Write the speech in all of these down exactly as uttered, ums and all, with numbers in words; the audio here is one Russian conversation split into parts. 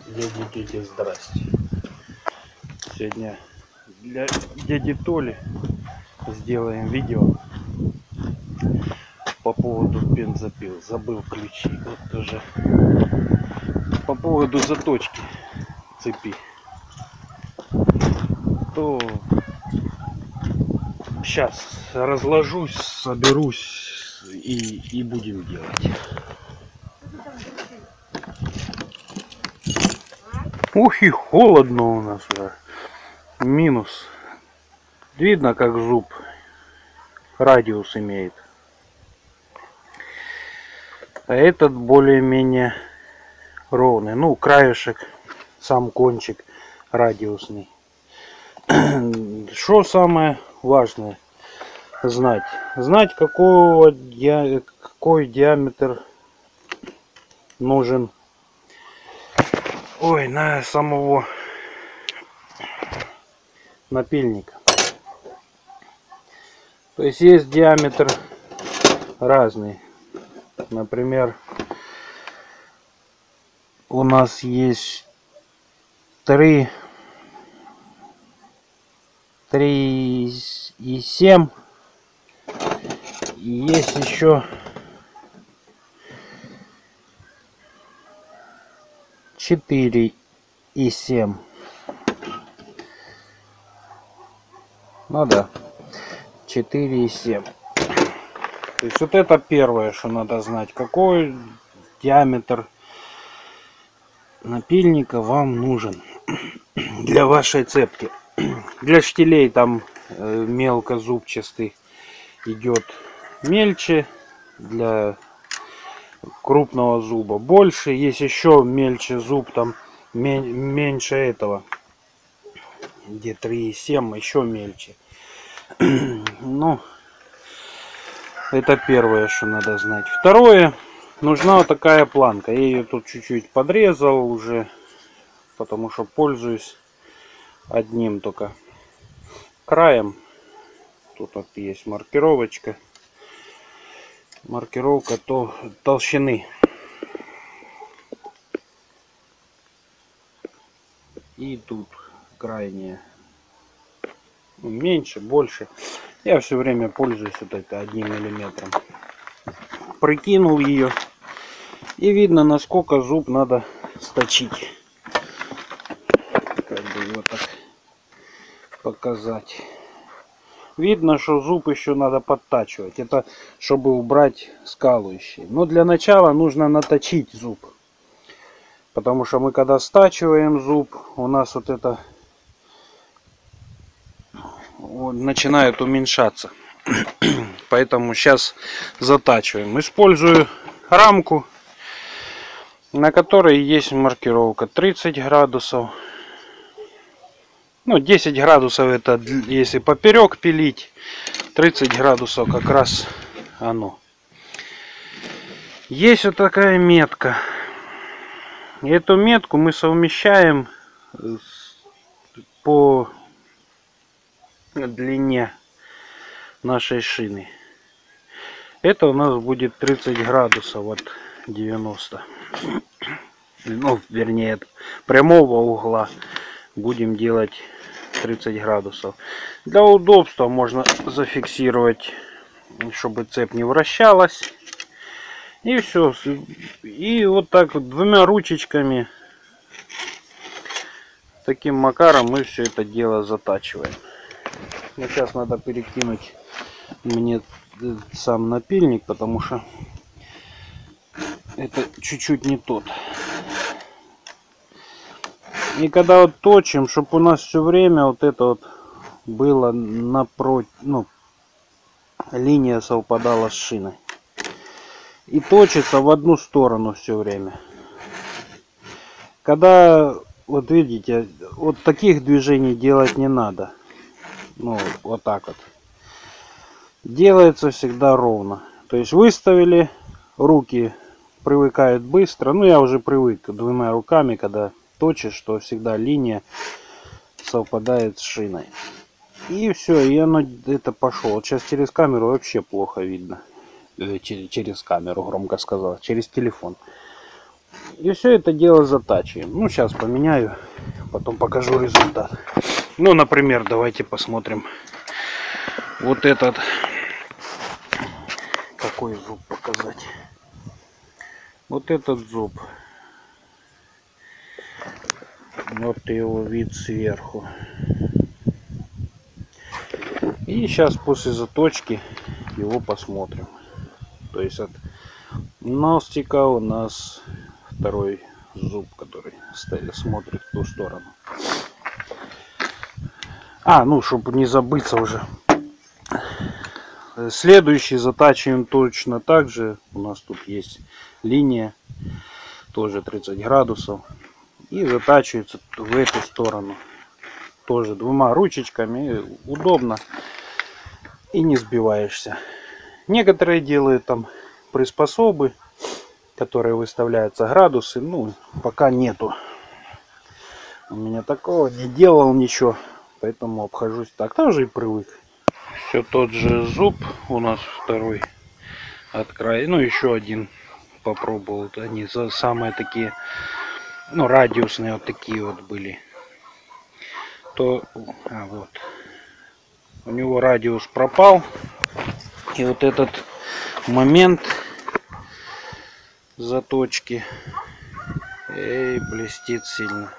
Дяди, дети, здрасте. Сегодня для дяди Толи сделаем видео по поводу бензопил. Забыл ключи. Вот тоже по поводу заточки цепи. То сейчас разложусь, соберусь и, и будем делать. Ух, и холодно у нас уже. Минус. Видно, как зуб радиус имеет. А этот более-менее ровный. Ну, краешек, сам кончик радиусный. Что самое важное знать? Знать, какого ди... какой диаметр нужен. Ой, на самого напильника. То есть есть диаметр разный. Например, у нас есть три, три и семь. И есть еще четыре и семь. Ну да, четыре и семь. То есть вот это первое, что надо знать. Какой диаметр напильника вам нужен для вашей цепки. Для штилей там э, мелкозубчатый идет мельче, для крупного зуба больше. Есть еще мельче зуб, там меньше этого, где три и семь, еще мельче. Ну, это первое, что надо знать. Второе, нужна вот такая планка. Я ее тут чуть-чуть подрезал уже, потому что пользуюсь одним только краем. Тут вот есть маркировочка. Маркировка то толщины. И тут крайняя. Меньше, больше. Я все время пользуюсь вот это одним миллиметром. Прикинул ее. И видно, насколько зуб надо сточить. Как бы вот так показать. Видно, что зуб еще надо подтачивать. Это чтобы убрать скалывающие. Но для начала нужно наточить зуб. Потому что мы когда стачиваем зуб, у нас вот это вот, начинает уменьшаться. Поэтому сейчас затачиваем. Использую рамку, на которой есть маркировка тридцать градусов. Ну, десять градусов это если поперек пилить. тридцать градусов как раз оно. Есть вот такая метка. И эту метку мы совмещаем по длине нашей шины. Это у нас будет тридцать градусов от девяноста. Ну, вернее, от прямого угла будем делать тридцать градусов. Для удобства можно зафиксировать, чтобы цепь не вращалась. И все. И вот так вот двумя ручечками, таким макаром мы все это дело затачиваем. Но сейчас надо перекинуть мне сам напильник, потому что это чуть-чуть не тот. И когда вот точим, чтобы у нас все время вот это вот было напротив, ну, линия совпадала с шиной. И точится в одну сторону все время. Когда, вот видите, вот таких движений делать не надо. Ну, вот так вот. Делается всегда ровно. То есть выставили, руки привыкают быстро. Ну, я уже привык двумя руками, когда точишь, что всегда линия совпадает с шиной. И все, и оно это пошло. Вот сейчас через камеру вообще плохо видно. Через, через камеру, громко сказал, через телефон. И все это дело затачиваем. Ну, сейчас поменяю, потом покажу результат. Ну, например, давайте посмотрим вот этот. Какой зуб показать? Вот этот зуб. Вот его вид сверху. И сейчас после заточки его посмотрим. То есть от ностика у нас второй зуб, который стоит, смотрит в ту сторону. А, ну, чтобы не забыться уже. Следующий затачиваем точно так же. У нас тут есть линия, тоже тридцать градусов. И затачивается в эту сторону. Тоже двумя ручечками. Удобно. И не сбиваешься. Некоторые делают там приспособы, которые выставляются градусы. Ну, пока нету. У меня такого не делал ничего. Поэтому обхожусь так. Тоже и привык. Все тот же зуб у нас второй от края. Ну, еще один попробовал. Они самые такие, ну, радиусные вот такие вот были. То, а вот, у него радиус пропал. И вот этот момент заточки, эй, блестит сильно.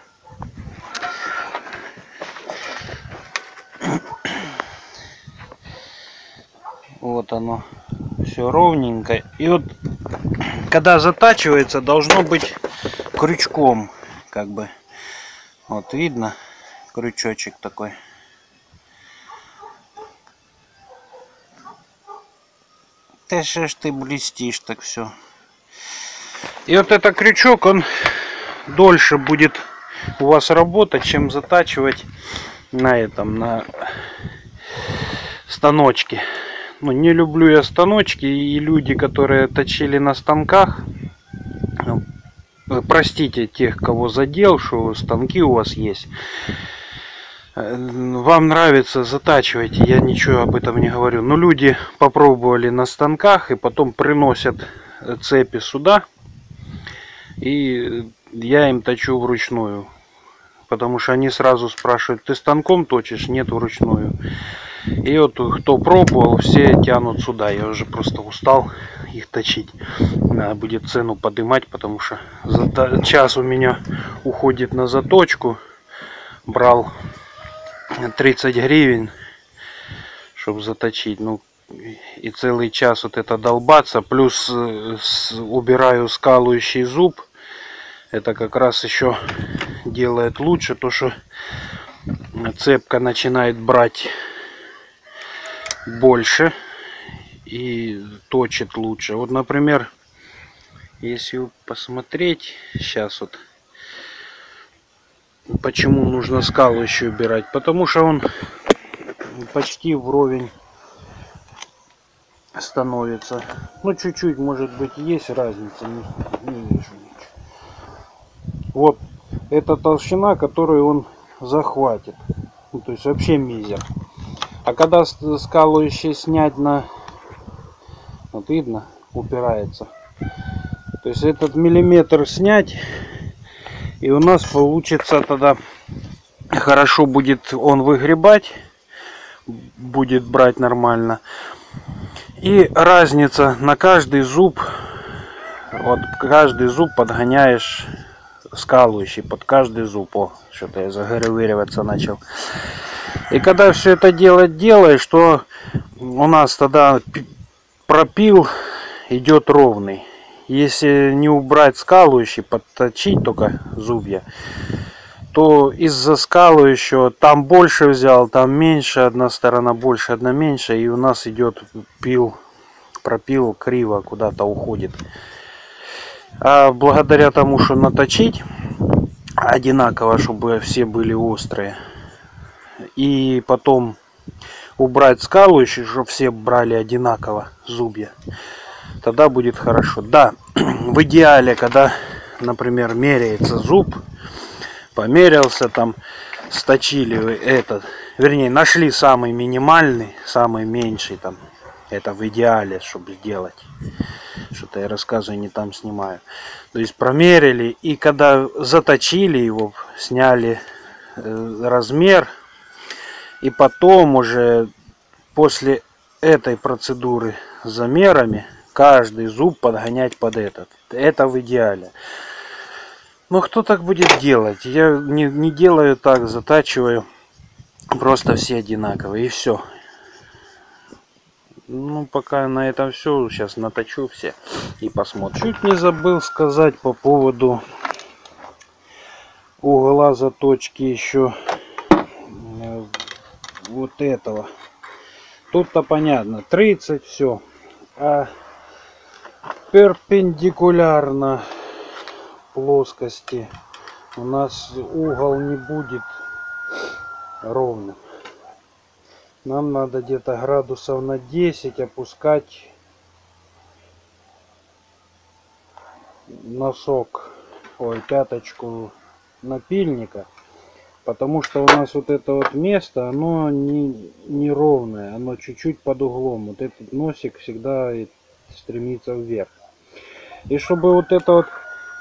Вот оно все ровненько. И вот когда затачивается, должно быть крючком, как бы. Вот видно, крючочек такой. Ты что ж ты блестишь так все. И вот этот крючок, он дольше будет у вас работать, чем затачивать на этом, на станочке. Ну, не люблю я станочки, и люди, которые точили на станках, простите тех, кого задел, что станки у вас есть. Вам нравится, затачивайте, я ничего об этом не говорю. Но люди попробовали на станках и потом приносят цепи сюда. И я им точу вручную. Потому что они сразу спрашивают, ты станком точишь? Нет, вручную. И вот кто пробовал, все тянут сюда. Я уже просто устал их точить. Надо будет цену поднимать, потому что за час у меня уходит на заточку. Брал тридцать гривен, чтобы заточить. Ну, и целый час вот это долбаться. Плюс убираю скалывающий зуб. Это как раз еще делает лучше, то что цепка начинает брать больше и точит лучше. Вот, например, если посмотреть сейчас вот, почему нужно скалывающий убирать, потому что он почти вровень становится. Ну, чуть-чуть, может быть, есть разница, не, не вижу ничего. Вот эта толщина, которую он захватит. Ну, то есть вообще мизер. А когда скалывающий снять на... Вот видно, упирается. То есть этот миллиметр снять, и у нас получится тогда хорошо будет он выгребать. Будет брать нормально. И разница на каждый зуб. Вот каждый зуб подгоняешь скалывающий под каждый зуб. О, что-то я заговариваться начал. И когда все это дело делаешь, то у нас тогда пропил идет ровный. Если не убрать скалывающий, подточить только зубья, то из-за скалывающего там больше взял, там меньше, одна сторона больше, одна меньше, и у нас идет пил, пропил криво куда-то уходит. А благодаря тому, что наточить одинаково, чтобы все были острые, и потом убрать скалывающий, чтобы все брали одинаково зубья, тогда будет хорошо. Да, в идеале, когда, например, меряется зуб, померился там, сточили этот, вернее, нашли самый минимальный, самый меньший там, это в идеале, чтобы сделать. Что-то я рассказываю, не там снимаю. То есть промерили, и когда заточили его, сняли размер, и потом уже после этой процедуры с замерами каждый зуб подгонять под этот. Это в идеале. Но кто так будет делать? Я не, не делаю так, затачиваю. Просто все одинаковые, и все. Ну, пока на этом все. Сейчас наточу все и посмотрим. Чуть не забыл сказать по поводу угла заточки еще вот этого. Тут-то понятно, тридцать, все. А перпендикулярно плоскости у нас угол не будет ровным. Нам надо где-то градусов на десять опускать носок, ой, пяточку напильника. Потому что у нас вот это вот место, оно не, не ровное, оно чуть-чуть под углом. Вот этот носик всегда стремится вверх. И чтобы вот это вот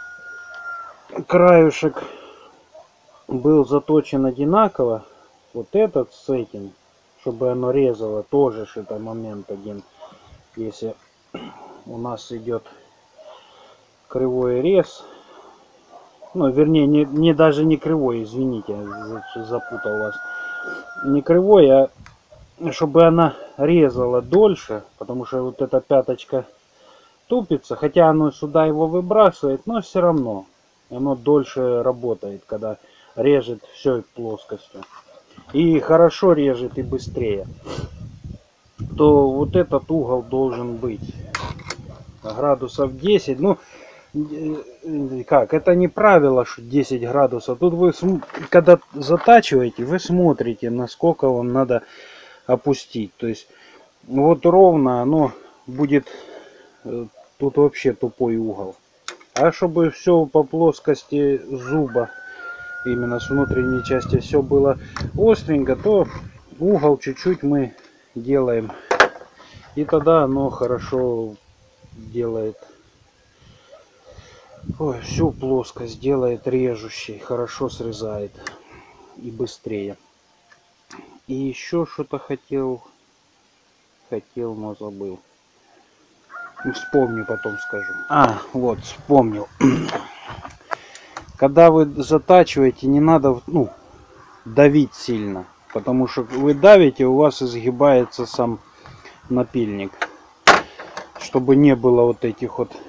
краюшек был заточен одинаково, вот этот с этим, чтобы оно резало, тоже это момент один. Если у нас идет кривой рез, ну, вернее, не, не даже не кривой, извините, запутал вас. Не кривой, а чтобы она резала дольше, потому что вот эта пяточка тупится, хотя оно сюда его выбрасывает, но все равно оно дольше работает, когда режет всей плоскостью. И хорошо режет и быстрее. То вот этот угол должен быть градусов десять. Ну, как, это не правило, что десять градусов. Тут вы, когда затачиваете, вы смотрите, насколько вам надо опустить. То есть, вот ровно оно будет, тут вообще тупой угол. А чтобы все по плоскости зуба, именно с внутренней части, все было остренько, то угол чуть-чуть мы делаем. И тогда оно хорошо делает. Ой, всю плоскость делает режущей, хорошо срезает и быстрее. И еще что-то хотел, хотел, но забыл. Вспомню, потом скажу. А, вот, вспомнил. Когда вы затачиваете, не надо, ну, давить сильно, потому что вы давите, у вас изгибается сам напильник, чтобы не было вот этих вот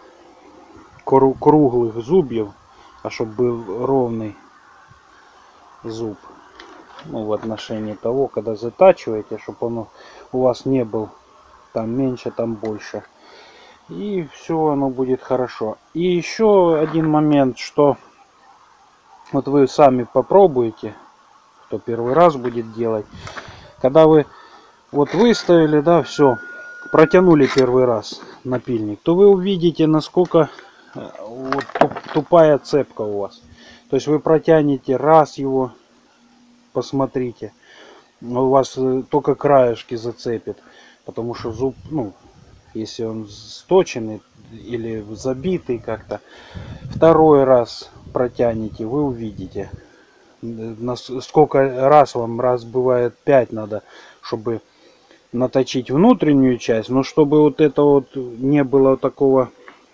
круглых зубьев, а чтобы был ровный зуб. Ну, в отношении того, когда затачиваете, чтобы он у вас не был там меньше, там больше. И все, оно будет хорошо. И еще один момент, что вот вы сами попробуете, кто первый раз будет делать, когда вы вот выставили, да, все, протянули первый раз напильник, то вы увидите, насколько вот тупая цепка у вас. То есть вы протянете раз его, посмотрите, у вас только краешки зацепит, потому что зуб, ну, если он сточенный или забитый как-то, второй раз протянете, вы увидите, сколько раз вам, раз бывает пять надо, чтобы наточить внутреннюю часть, но чтобы вот это вот не было такого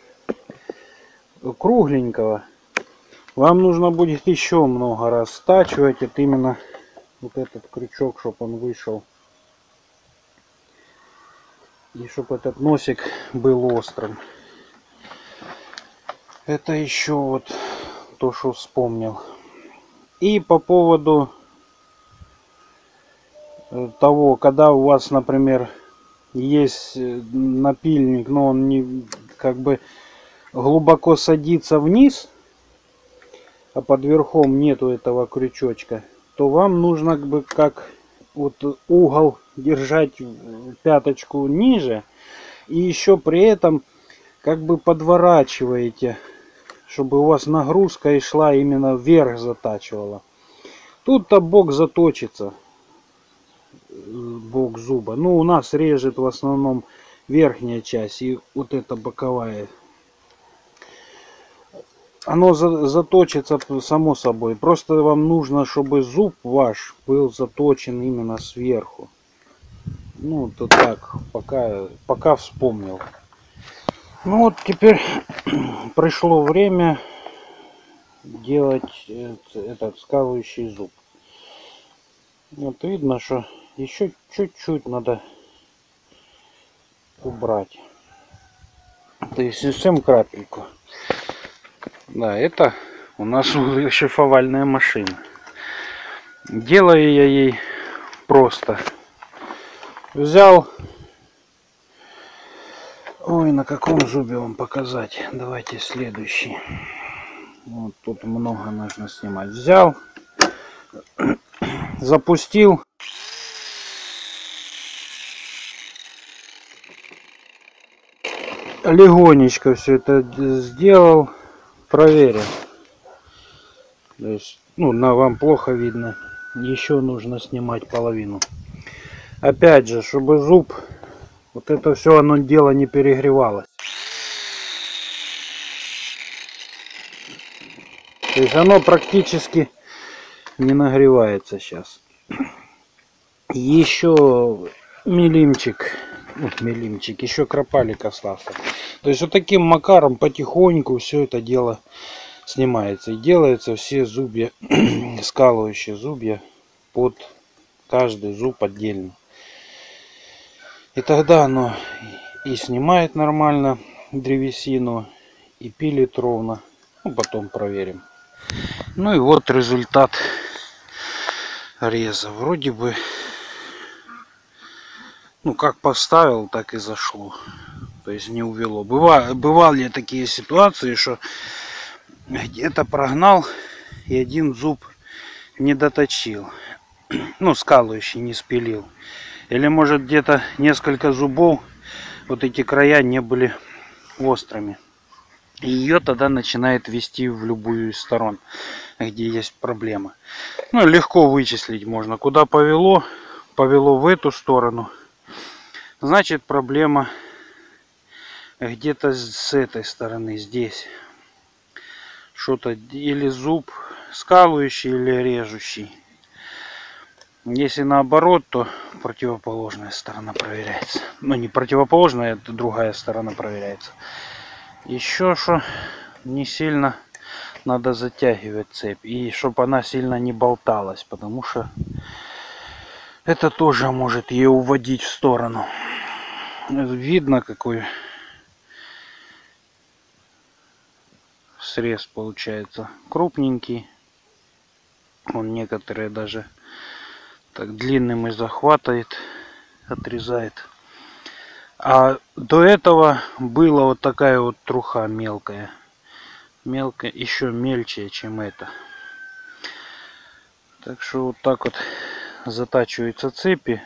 кругленького, вам нужно будет еще много раз стачивать. Это именно вот этот крючок, чтобы он вышел, и чтобы этот носик был острым. Это еще вот то, что вспомнил. И по поводу того, когда у вас, например, есть напильник, но он не как бы глубоко садится вниз, а под верхом нету этого крючочка, то вам нужно как бы как вот угол держать пяточку ниже, и еще при этом как бы подворачиваете, чтобы у вас нагрузка и шла именно вверх, затачивала. Тут-то бок заточится, бок зуба. Ну, у нас режет в основном верхняя часть и вот эта боковая. Оно за, заточится само собой. Просто вам нужно, чтобы зуб ваш был заточен именно сверху. Ну, то так, пока, пока вспомнил. Ну вот теперь пришло время делать этот скалывающий зуб. Вот видно, что еще чуть-чуть надо убрать. То есть совсем крапельку. Да, это у нас шлифовальная машина. Делаю я ей просто. Взял. Ой, на каком зубе вам показать? Давайте следующий. Вот тут много нужно снимать. Взял. Запустил. Легонечко все это сделал. Проверил. То есть, ну, на вам плохо видно. Еще нужно снимать половину. Опять же, чтобы зуб, вот это все оно дело не перегревалось. То есть оно практически не нагревается сейчас. Еще миллимчик, ну, миллимчик, еще кропалик остался. То есть вот таким макаром потихоньку все это дело снимается. И делается все зубья, скалывающие зубья под каждый зуб отдельно. И тогда оно и снимает нормально древесину, и пилит ровно. Ну, потом проверим. Ну и вот результат реза. Вроде бы, ну как поставил, так и зашло. То есть не увело. Бывали, бывали такие ситуации, что где-то прогнал и один зуб не доточил. Ну, скалывающий не спилил. Или может где-то несколько зубов, вот эти края не были острыми. И ее тогда начинает вести в любую из сторон, где есть проблема. Ну, легко вычислить можно. Куда повело, повело в эту сторону. Значит, проблема где-то с этой стороны, здесь. Что-то, или зуб скалывающий, или режущий. Если наоборот, то противоположная сторона проверяется. Ну, не противоположная, это другая сторона проверяется. Еще что, не сильно надо затягивать цепь. И чтобы она сильно не болталась, потому что это тоже может ее уводить в сторону. Видно, какой срез получается. Крупненький. Он некоторые даже так длинным и захватывает, отрезает. А до этого была вот такая вот труха мелкая. Мелкая, еще мельче, чем это. Так что вот так вот затачиваются цепи.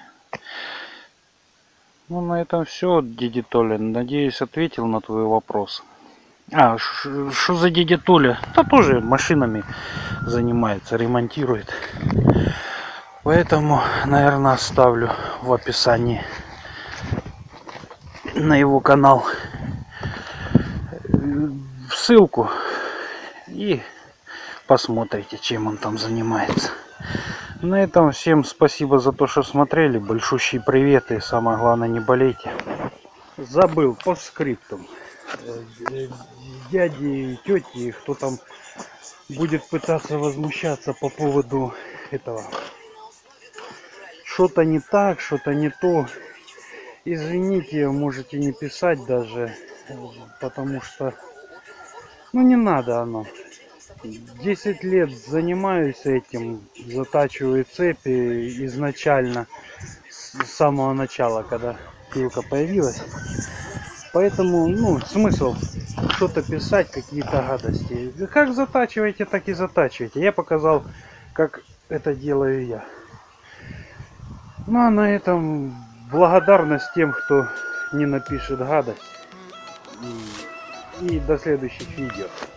Ну, на этом все, дядя Толя. Надеюсь, ответил на твой вопрос. А, что за дядя Толя? Да тоже машинами занимается, ремонтирует. Поэтому, наверное, оставлю в описании на его канал ссылку и посмотрите, чем он там занимается. На этом всем спасибо за то, что смотрели. Большущий привет и самое главное, не болейте. Забыл по скриптам. Дяди и тети, кто там будет пытаться возмущаться по поводу этого. Что-то не так, что-то не то. Извините, можете не писать даже, потому что, ну, не надо оно. десять лет занимаюсь этим, затачиваю цепи изначально, с самого начала, когда пилка появилась. Поэтому, ну, смысл что-то писать, какие-то гадости. Как затачиваете, так и затачиваете. Я показал, как это делаю я. Ну, а на этом благодарность тем, кто не напишет гадость. И, и до следующих видео.